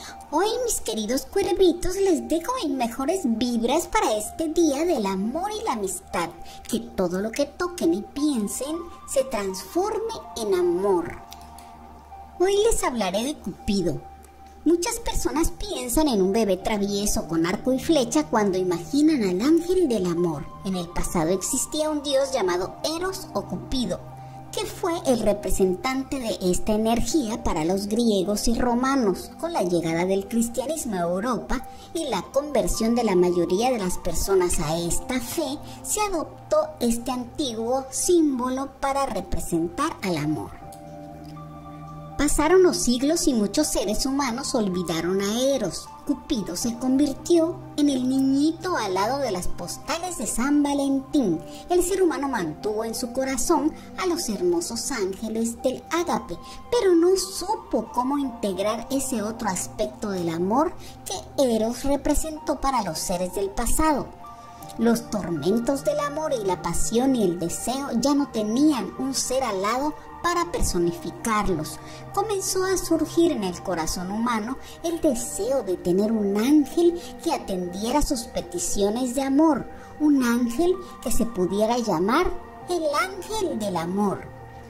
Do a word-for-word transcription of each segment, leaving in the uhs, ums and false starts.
Hoy, mis queridos cuervitos, les dejo mis mejores vibras para este día del amor y la amistad. Que todo lo que toquen y piensen se transforme en amor. Hoy les hablaré de Cupido. Muchas personas piensan en un bebé travieso con arco y flecha cuando imaginan al ángel del amor. En el pasado existía un dios llamado Eros o Cupido, que fue el representante de esta energía para los griegos y romanos. Con la llegada del cristianismo a Europa y la conversión de la mayoría de las personas a esta fe, se adoptó este antiguo símbolo para representar al amor. Pasaron los siglos y muchos seres humanos olvidaron a Eros. Cupido se convirtió en el niñito al lado de las postales de San Valentín. El ser humano mantuvo en su corazón a los hermosos ángeles del ágape, pero no supo cómo integrar ese otro aspecto del amor que Eros representó para los seres del pasado. Los tormentos del amor y la pasión y el deseo ya no tenían un ser al lado para personificarlos. Comenzó a surgir en el corazón humano el deseo de tener un ángel que atendiera sus peticiones de amor, un ángel que se pudiera llamar el ángel del amor.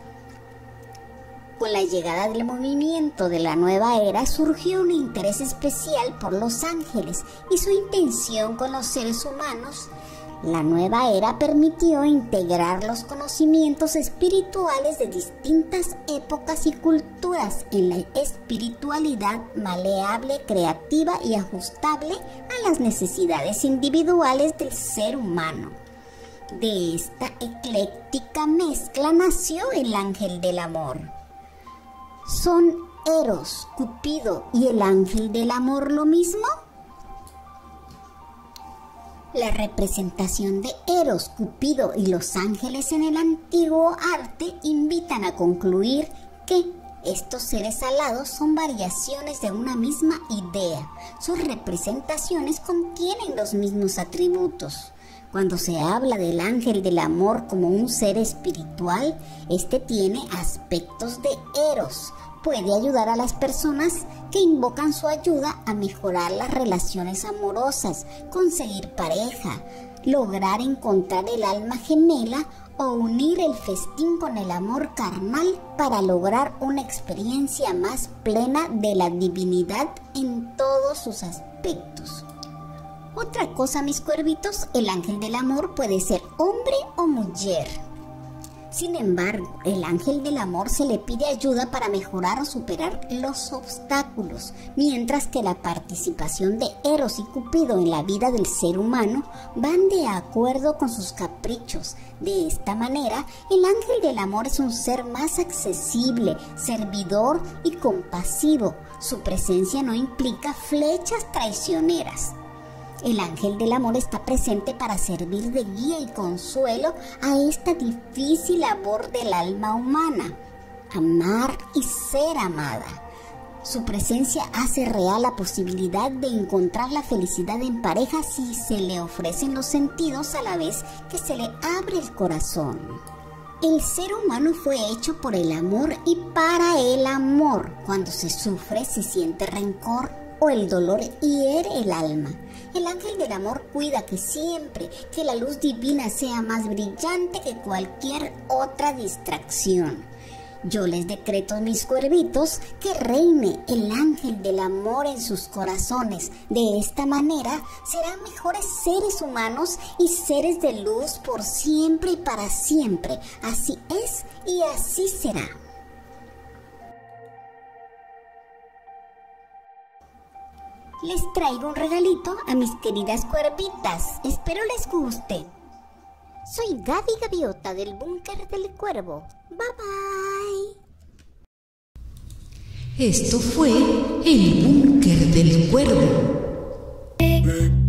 Con la llegada del movimiento de la nueva era surgió un interés especial por los ángeles y su intención con los seres humanos. La nueva era permitió integrar los conocimientos espirituales de distintas épocas y culturas en la espiritualidad maleable, creativa y ajustable a las necesidades individuales del ser humano. De esta ecléctica mezcla nació el ángel del amor. ¿Son Eros, Cupido y el ángel del amor lo mismo? La representación de Eros, Cupido y los ángeles en el antiguo arte invitan a concluir que estos seres alados son variaciones de una misma idea. Sus representaciones contienen los mismos atributos. Cuando se habla del ángel del amor como un ser espiritual, este tiene aspectos de Eros. Puede ayudar a las personas que invocan su ayuda a mejorar las relaciones amorosas, conseguir pareja, lograr encontrar el alma gemela o unir el festín con el amor carnal para lograr una experiencia más plena de la divinidad en todos sus aspectos. Otra cosa, mis cuervitos, el ángel del amor puede ser hombre o mujer. Sin embargo, el ángel del amor se le pide ayuda para mejorar o superar los obstáculos, mientras que la participación de Eros y Cupido en la vida del ser humano van de acuerdo con sus caprichos. De esta manera, el ángel del amor es un ser más accesible, servidor y compasivo. Su presencia no implica flechas traicioneras. El ángel del amor está presente para servir de guía y consuelo a esta difícil labor del alma humana, amar y ser amada. Su presencia hace real la posibilidad de encontrar la felicidad en pareja si se le ofrecen los sentidos a la vez que se le abre el corazón. El ser humano fue hecho por el amor y para el amor. Cuando se sufre, se siente rencor o el dolor hiere el alma. El ángel del amor cuida que siempre que la luz divina sea más brillante que cualquier otra distracción. Yo les decreto, mis cuervitos, que reine el ángel del amor en sus corazones. De esta manera serán mejores seres humanos y seres de luz por siempre y para siempre. Así es y así será. Les traigo un regalito a mis queridas cuervitas. Espero les guste. Soy Gaby Gaviota del Búnker del Cuervo. Bye bye. Esto fue el Búnker del Cuervo.